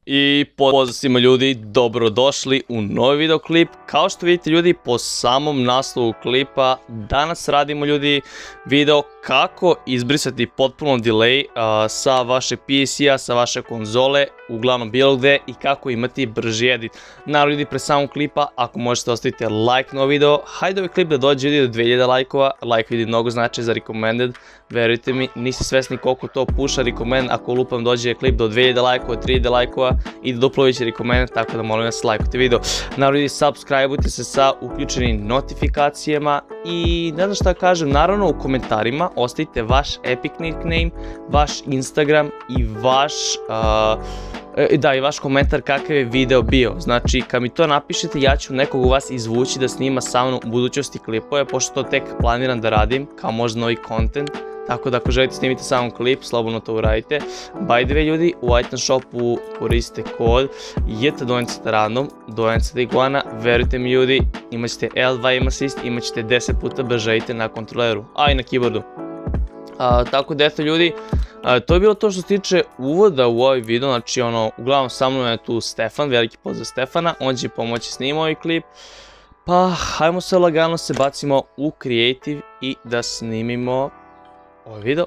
I pozdrav svima ljudi, dobrodošli u novi videoklip. Kao što vidite ljudi, po samom naslovu klipa danas radimo ljudi video kako izbrisati potpuno delay sa vašeg PC-a, sa vaše konzole, uglavnom bilo gde, i kako imati brži edit. Naravno ljudi, pre samog klipa, ako možete ostavite like na ovaj video, hajde ovaj klip da dođe ljudi do 2000 lajkova. Like ljudi mnogo znači za recommended, verujte mi, nisi svesni koliko to puša recommend ako lupam dođe klip do 2000 lajkova, 3000 lajkova i duplo veći recommend, tako da molim vas lajkujte video. Naravno ljudi, subscribeujte se sa uključenim notifikacijama i ne znam šta kažem, naravno u komentarima ostavite vaš epic nickname, vaš Instagram i vaš komentar kakav je video bio. Znači, kad mi to napišete, ja ću nekog u vas izvući da snima sa mnom u budućnosti klipove, pošto to tek planiram da radim, kao možda novi content. Tako da ako želite snimiti samo klip, slobodno to uradite. By the way ljudi, u item shopu koristite kod JT20 do iguana, verujte mi ljudi, imat ćete L2 aim assist, imat ćete 10 puta brže ite na kontroleru, a i na keyboardu. Tako da eto ljudi, to je bilo to što se tiče uvoda u ovaj video. Znači uglavnom sa mnom je tu Stefan, veliki pozdrav Stefana, on će pomoći snimati ovaj klip. Pa hajmo se lagano se bacimo u creative i da snimimo ovaj video.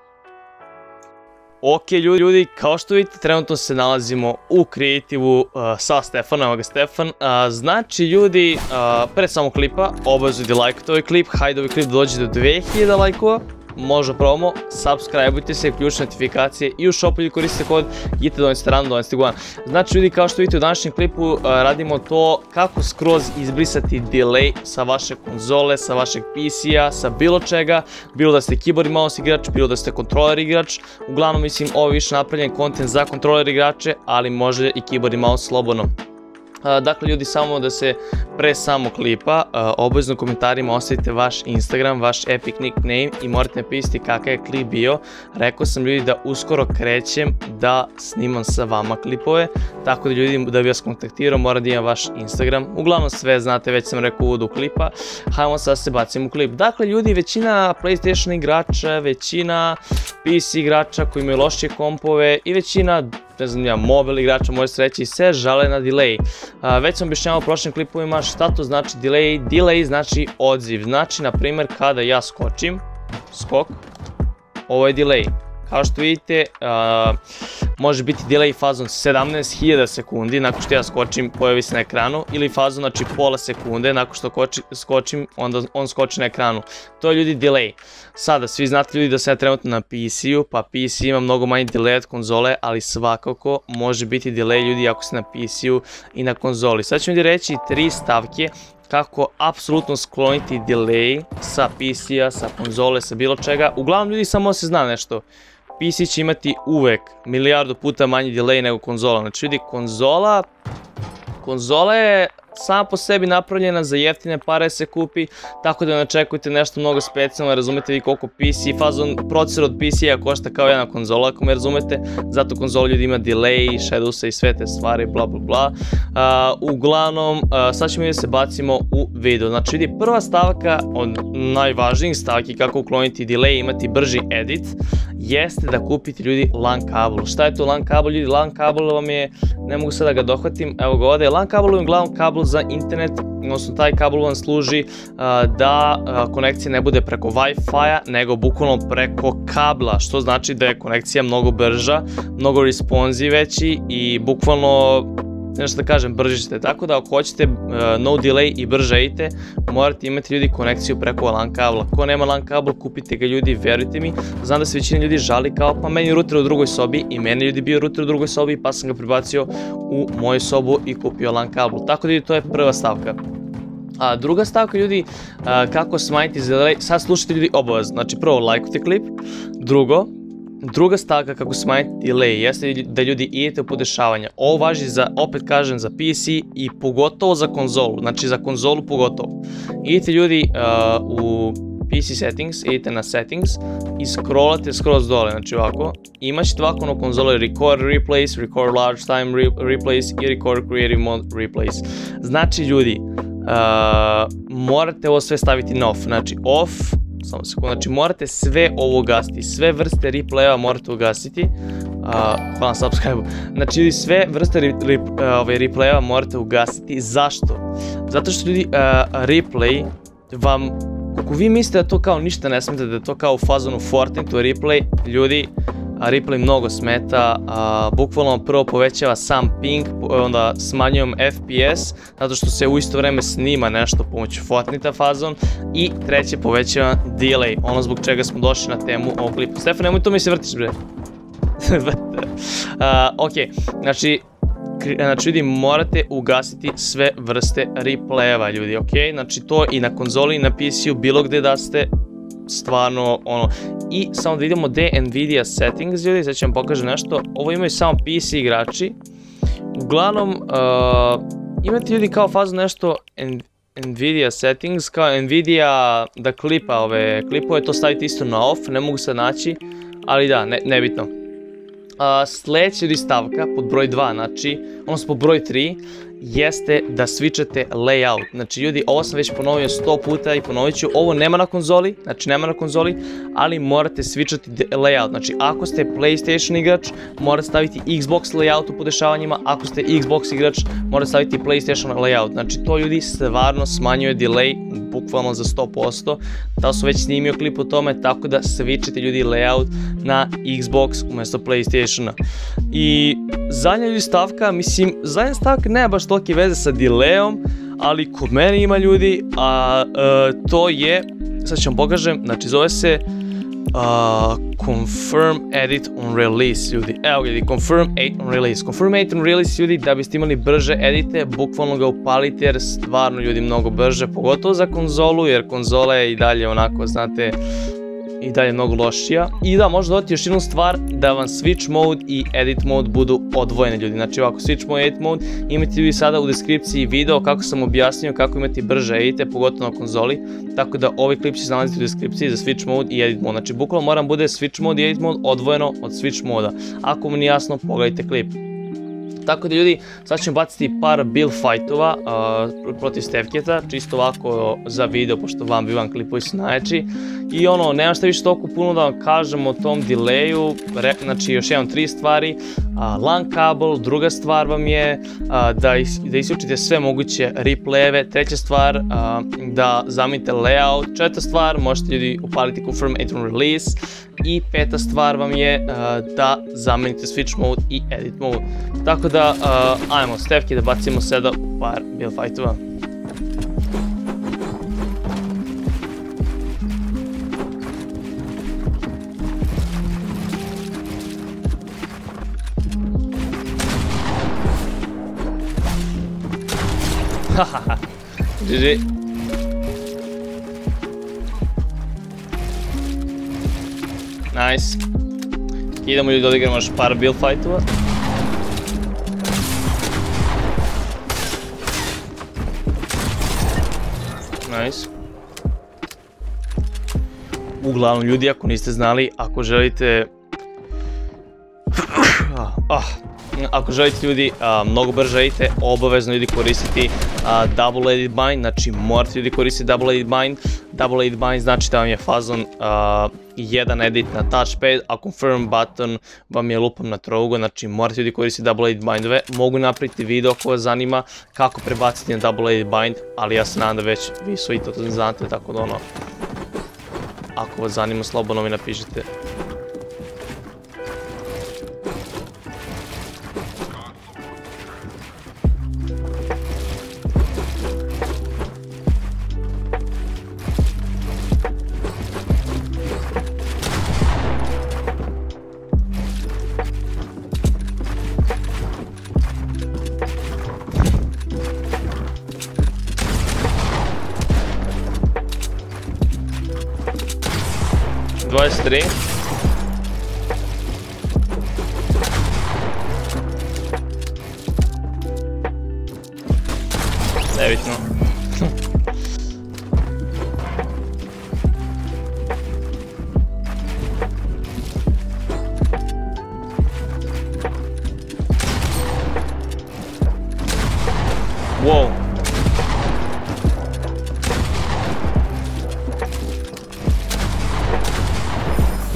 Ok ljudi, kao što vidite trenutno se nalazimo u creative-u sa Stefanom, evo ga Stefan. Znači ljudi, pre samog klipa obavezno da lajkujte ovaj klip, hajde ovaj klip dođe do 2000 lajkova. Možda probamo, subscribeujte se, ključne notifikacije i u shopu ljudi koristite kod JT20 Znači ljudi, kao što vidite u današnjem klipu radimo to kako skroz izbrisati delay sa vaše konzole, sa vašeg PC-a, sa bilo čega, bilo da ste keyboard i mouse igrač, bilo da ste kontroler igrač. Uglavnom mislim ovo je više napravljen content za kontroler igrače, ali može i keyboard i mouse slobodno. Dakle ljudi, samo da se pre samog klipa obavezno u komentarima ostavite vaš Instagram, vaš epic nickname i morate napisati kakav je klip bio. Rekao sam ljudi da uskoro krećem da snimam sa vama klipove, tako da ljudi, da bi vas kontaktirao mora da imam vaš Instagram. Uglavnom sve znate, već sam rekao u uvodu klipa. Hajmo sad se bacimo u klip. Dakle ljudi, većina PlayStation igrača, većina PC igrača koji imaju lošije kompove i većina, ne znam ja, mobil igrača, može se reći, se žale na delay. Već sam objašnjavao u prošlim klipovima šta to znači delay. Delay znači odziv. Znači, na primjer, kada ja skočim, skok, ovo je delay. Kao što vidite, može biti delay fazon 17.000 sekundi, nakon što ja skočim pojavi se na ekranu, ili fazon, znači pola sekunde, nakon što skočim, onda on skoči na ekranu. To je ljudi delay. Sada, svi znate ljudi da sam ja trenutno na PC-u, pa PC ima mnogo manji delay od konzole, ali svakako može biti delay ljudi ako ste na PC-u i na konzoli. Sad ću ljudi reći 3 stavke kako apsolutno skloniti delay sa PC-a, sa konzole, sa bilo čega. Uglavnom ljudi, samo se zna nešto. PC će imati uvek milijardu puta manji delay nego konzola. Znači ljudi, konzola je sama po sebi napravljena za jeftine pare se kupi, tako da ne očekujte nešto mnogo specijalno, razumete vi koliko PC, fazon procesor od PC-a košta kao jedna konzola, ako me razumete, zato konzola ljudi ima delay, shadowsa i sve te stvari, bla bla bla. Uglavnom, sad ćemo da se bacimo u video. Znači vidi, prva stavka od najvažnijih stavki kako ukloniti delay i imati brži edit, jeste da kupite ljudi LAN kabel. Šta je to LAN kabel ljudi? LAN kabel vam je, ne mogu sad da ga dohvatim, evo ga ovdje, LAN kabel je uglavnom kabel za internet, odnosno taj kabel vam služi da konekcija ne bude preko Wi-Fi-a, nego bukvalno preko kabla, što znači da je konekcija mnogo brža, mnogo responsive veći i bukvalno, nešto da kažem, brže ćete. Tako da ako hoćete no delay i brže ite, morate imati ljudi konekciju preko LAN kabla. Ko nema LAN kabel, kupite ga ljudi, verujte mi. Znam da se većina ljudi žali kao pa meni je router u drugoj sobi, i meni ljudi bio router u drugoj sobi, pa sam ga prebacio u moju sobu i kupio LAN kabel. Tako da ljudi, to je prva stavka. Druga stavka ljudi, kako smanjiti delay, sad slušajte ljudi obavezno. Znači prvo lajkujte klip, druga stavka kako smanjiti delay jeste da ljudi idete u podešavanja. Ovo važi za, opet kažem, za PC i pogotovo za konzolu, znači za konzolu pogotovo. Idete ljudi u PC settings, idete na settings i scrollate skroz dole, znači ovako. Imat ćete ovako na konzole record replace, record large time replace i record creative mode replace. Znači ljudi, morate ovo sve staviti na off, znači off samo sekundu, znači morate sve ovo ugasiti, sve vrste replaya morate ugasiti. Hvala na subscribe. Znači ljudi, sve vrste replaya morate ugasiti. Zašto? Zato što ljudi, replay vam, ako vi mislite da to kao ništa ne smete, da je to kao u fazonu Fortnite, replay, ljudi, replay mnogo smeta, bukvalno prvo povećava sam ping, onda smanjujem FPS, zato što se u isto vreme snima nešto pomoću Fortnite fazon, i treće povećava delay, ono zbog čega smo došli na temu ovog klipa. Stefan, nemoj to mi se vrtiš, bre. Ok, znači ljudi, morate ugasiti sve vrste replayeva, ljudi, ok? Znači to i na konzoli, i na PC-u, bilo gde da ste, stvarno, ono. I samo da vidimo gde je Nvidia settings, ljudi, sad ću vam pokažem nešto. Ovo imaju samo PC igrači. Uglavnom, imate ljudi kao fazu nešto Nvidia settings, kao Nvidia da klipa ove klipove, to stavite isto na off, ne mogu se naći, ali da, nebitno. Sljedeća ljudi stavka, pod broj 2, znači, odnosno pod broj 3, jeste da switchate layout. Znači ljudi, ovo sam već ponovio 100 puta i ponovit ću, ovo nema na konzoli, znači nema na konzoli, ali morate switchati layout. Znači ako ste PlayStation igrač, morate staviti Xbox layout u podešavanjima, ako ste Xbox igrač, morate staviti PlayStation layout. Znači to ljudi stvarno smanjuje delay, bukvalno za 100%, da su već snimio klip o tome, tako da switchate ljudi layout na Xbox umjesto PlayStationa. I zadnja ljudi stavka, mislim, zadnja stavka nema baš tolike veze sa delayom, ali kod mene ima ljudi, a to je, sad ću vam pokažem, znači zove se Confirm Edit on Release, ljudi. Evo ljudi, Confirm Edit on Release. Confirm Edit on Release, ljudi, da biste imali brže edite, bukvalno ga upalite jer stvarno ljudi mnogo brže, pogotovo za konzolu, jer konzola je i dalje onako, znate, i dalje mnogo lošija. I da, možda dodati još jednu stvar, da vam switch mode i edit mode budu odvojeni, ljudi. Znači ovako, switch mode i edit mode, imate vi sada u deskripciji video kako sam objasnio kako imati brže edite, pogotovo na konzoli. Tako da ovaj klip će se nalaziti u deskripciji za switch mode i edit mode. Znači bukvalno moram bude switch mode i edit mode odvojeno od switch moda. Ako vam nije jasno, pogledajte klip. Tako da ljudi, sad ćemo baciti par build fightova protiv Stefketa, čisto ovako za video, pošto vam bi vam klipovi su najjači. I ono, nemam šta više toliko puno da vam kažem o tom delayu, znači još jednom 3 stvari. LAN kabel, druga stvar vam je da isključite sve moguće replayeve, treća stvar da zamenite layout, četvrta stvar možete ljudi upaliti Confirm Edit on Release i peta stvar vam je da zamenite switch mode i edit mode. Tako da, ajmo Stefke da bacimo sada u par build fightova. Hahaha, GG. Nice. Idemo ljudi da odigramo još par build fightova. Nice. Uglavnom ljudi, ako niste znali, ako želite ljudi mnogo brže edite, obavezno ljudi koristiti Double Edit Bind, znači morate ljudi koristiti Double Edit Bind. Double Edit Bind znači da vam je fazon jedan edit na touchpad, a Confirm button vam je lupom na trougo, znači morate ljudi koristiti Double Edit Bindove. Mogu napraviti video ako vas zanima kako prebaciti na Double Edit Bind, ali ja se nadam da već vi svi to znate, tako da ono, ako vas zanima slobodno mi napišite. Tri. Nebitno. Wow.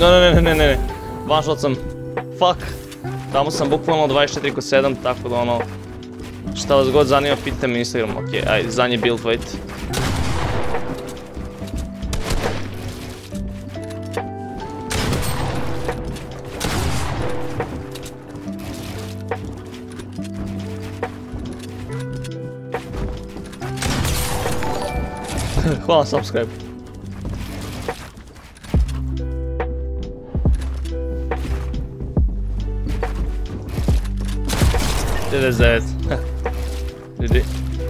Ne. One shot sam. Fuck. Tamo sam bukvalno 24/7, tako da ono... Šta vas god zanima, pitajte me Instagram. Ok, ajde, zadnji build, wait. Hvala subscribe. Devet. Vidi.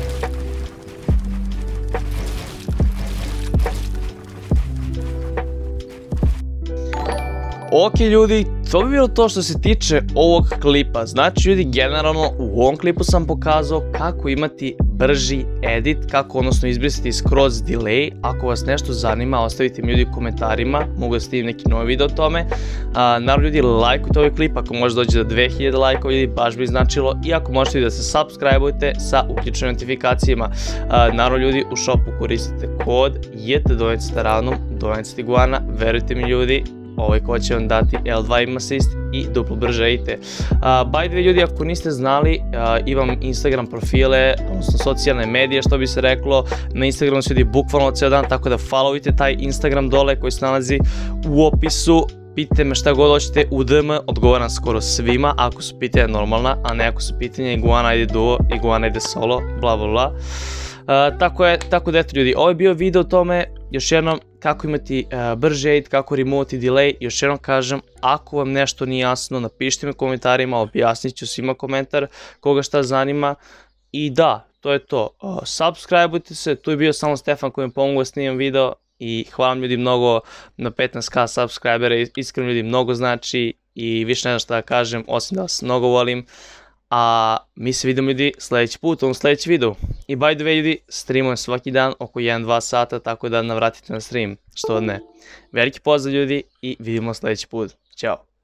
Ok ljudi, to bi bilo to što se tiče ovog klipa. Znači ljudi, generalno u ovom klipu sam pokazao kako imati brži edit, kako odnosno izbrisati skroz delay. Ako vas nešto zanima, ostavite mi ljudi u komentarima, mogu da stavim neki novi video o tome. Naravno ljudi, lajkujte ovaj klip, ako može doći do 2000 lajkova ljudi, baš bi značilo. I ako možete da se subscribe-ujte sa uključenim notifikacijama. Naravno ljudi, u shopu koristite kod JT20 ravnom Donac Tiguana, verujte mi ljudi, ovaj kod će vam dati L2 im assist i duplo brže idete. By the way ljudi, ako niste znali, imam Instagram profile, odnosno socijalne medije što bi se reklo. Na Instagramu se vidi bukvalno ceo dan, tako da followujte taj Instagram dole koji se nalazi u opisu. Pitajte me šta god hoćete u DM, odgovaram skoro svima, ako su pitanja normalna, a ne ako su pitanja Iguana ide duo, Iguana ide solo, bla bla bla. Tako da eto ljudi, ovo je bio video o tome, još jednom kako imati brži edit, kako removati delay. Još jednom kažem, ako vam nešto nije jasno, napišite mi u komentarima, objasnit ću svima komentar koga šta zanima. I da, to je to, subscribe-ujte se, tu je bio samo Stefan koji mi pomogao da snimam video i hvala vam ljudi mnogo na 15k subscribera, iskreno ljudi mnogo znači i više ne znam šta da kažem, osim da vas mnogo volim. A mi se vidimo ljudi sljedeći put u ovom sljedećem videu. I by the way ljudi, streamujem svaki dan oko 1-2 sata, tako da navratite na stream, što od ne. Veliki pozdrav ljudi i vidimo sljedeći put. Ćao.